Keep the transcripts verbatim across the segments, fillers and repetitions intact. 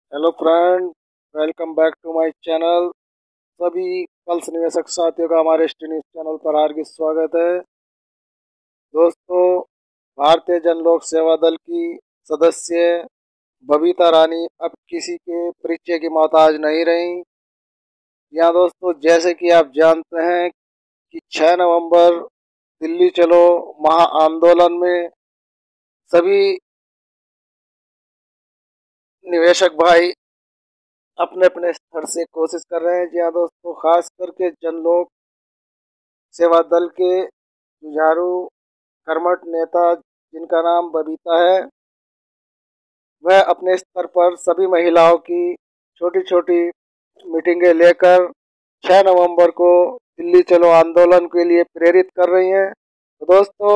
Hello friend, welcome back to my channel. सभी पल्स निवेशक साथियों का हमारे एस टी न्यूज़ चैनल पर हार्दिक स्वागत है। दोस्तों, भारतीय जन लोक सेवा दल की सदस्य बबीता रानी अब किसी के परिचय की मोहताज नहीं रही। यहाँ दोस्तों, जैसे कि आप जानते हैं कि छह नवंबर दिल्ली चलो महा आंदोलन में सभी निवेशक भाई अपने अपने स्तर से कोशिश कर रहे हैं। जी हाँ दोस्तों, खास करके जनलोक सेवा दल के जुझारू कर्मठ नेता जिनका नाम बबीता है, वह अपने स्तर पर सभी महिलाओं की छोटी छोटी मीटिंगें लेकर छह नवंबर को दिल्ली चलो आंदोलन के लिए प्रेरित कर रही हैं। तो दोस्तों,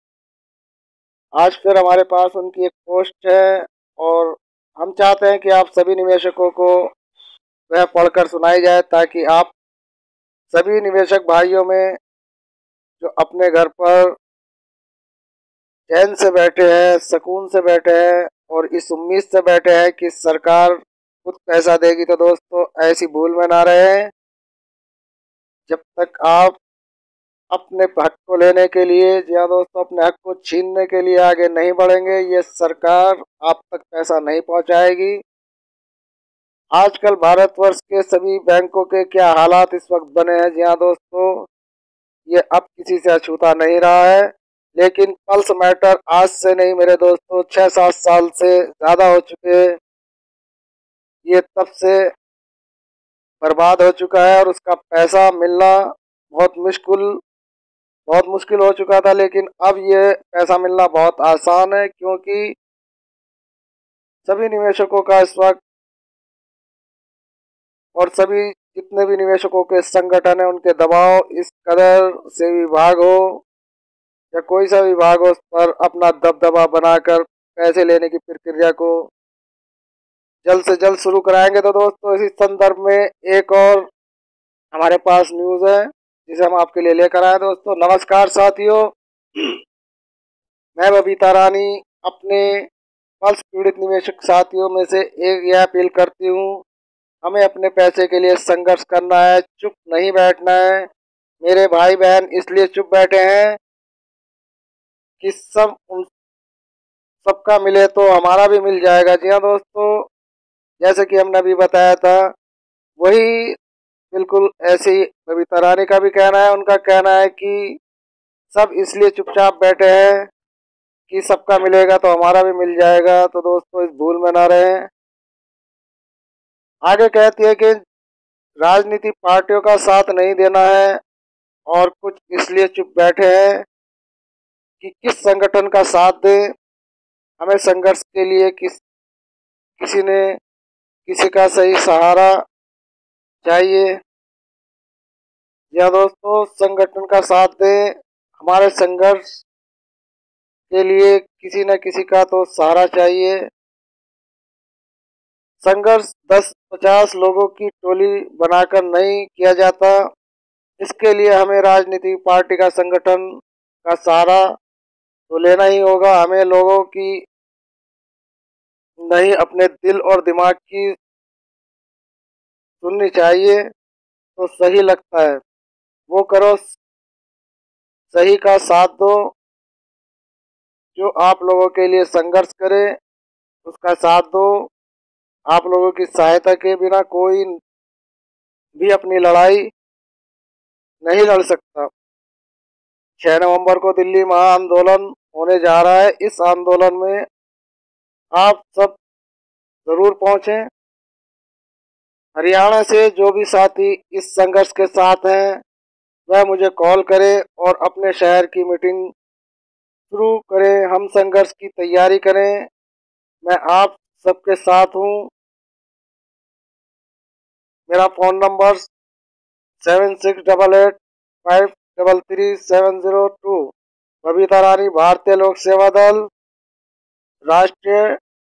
आज फिर हमारे पास उनकी एक पोस्ट है और हम चाहते हैं कि आप सभी निवेशकों को वह पढ़कर सुनाई जाए, ताकि आप सभी निवेशक भाइयों में जो अपने घर पर चैन से बैठे हैं, सुकून से बैठे हैं और इस उम्मीद से बैठे हैं कि सरकार खुद पैसा देगी, तो दोस्तों ऐसी भूल में ना रहे। जब तक आप अपने हक को लेने के लिए, जी हाँ दोस्तों, अपने हक को छीनने के लिए आगे नहीं बढ़ेंगे, ये सरकार आप तक पैसा नहीं पहुंचाएगी। आजकल भारतवर्ष के सभी बैंकों के क्या हालात इस वक्त बने हैं, जी हाँ दोस्तों, ये अब किसी से अछूता नहीं रहा है। लेकिन पल्स मैटर आज से नहीं मेरे दोस्तों, छह सात साल से ज़्यादा हो चुके हैं। ये तब से बर्बाद हो चुका है और उसका पैसा मिलना बहुत मुश्किल बहुत मुश्किल हो चुका था। लेकिन अब ये पैसा मिलना बहुत आसान है, क्योंकि सभी निवेशकों का इस वक्त और सभी जितने भी निवेशकों के संगठन है, उनके दबाव इस कदर से विभाग हो या कोई सा विभाग हो, उस पर अपना दबदबा बनाकर पैसे लेने की प्रक्रिया को जल्द से जल्द शुरू कराएंगे। तो दोस्तों, इसी संदर्भ में एक और हमारे पास न्यूज़ है जिसे हम आपके लिए लेकर आए। दोस्तों नमस्कार साथियों, मैं बबीता रानी अपने पल्स पीड़ित निवेशक साथियों में से एक यह अपील करती हूँ, हमें अपने पैसे के लिए संघर्ष करना है, चुप नहीं बैठना है। मेरे भाई बहन इसलिए चुप बैठे हैं कि सब उन सबका मिले तो हमारा भी मिल जाएगा। जी हाँ दोस्तों, जैसे कि हमने अभी बताया था, वही बिल्कुल ऐसे ही बबीता रानी का भी कहना है। उनका कहना है कि सब इसलिए चुपचाप बैठे हैं कि सबका मिलेगा तो हमारा भी मिल जाएगा। तो दोस्तों, इस भूल में ना रहें। आगे कहती है कि राजनीति पार्टियों का साथ नहीं देना है और कुछ इसलिए चुप बैठे हैं कि किस संगठन का साथ दें। हमें संघर्ष के लिए किस किसी ने किसी का सही सहारा चाहिए। या दोस्तों, संगठन का साथ दें, हमारे संघर्ष के लिए किसी न किसी का तो सहारा चाहिए। संघर्ष दस पचास लोगों की टोली बनाकर नहीं किया जाता, इसके लिए हमें राजनीतिक पार्टी का संगठन का सहारा तो लेना ही होगा। हमें लोगों की नहीं, अपने दिल और दिमाग की सुननी चाहिए। तो सही लगता है वो करो, सही का साथ दो। जो आप लोगों के लिए संघर्ष करे उसका साथ दो। आप लोगों की सहायता के बिना कोई भी अपनी लड़ाई नहीं लड़ सकता। छह नवंबर को दिल्ली महा आंदोलन होने जा रहा है। इस आंदोलन में आप सब जरूर पहुंचें। हरियाणा से जो भी साथी इस संघर्ष के साथ हैं, वह मुझे कॉल करें और अपने शहर की मीटिंग शुरू करें। हम संघर्ष की तैयारी करें। मैं आप सबके साथ हूँ। मेरा phone number seven six double eight five double three seven zero two. Babita Rani, भारतीय लोक सेवा दल, राष्ट्रीय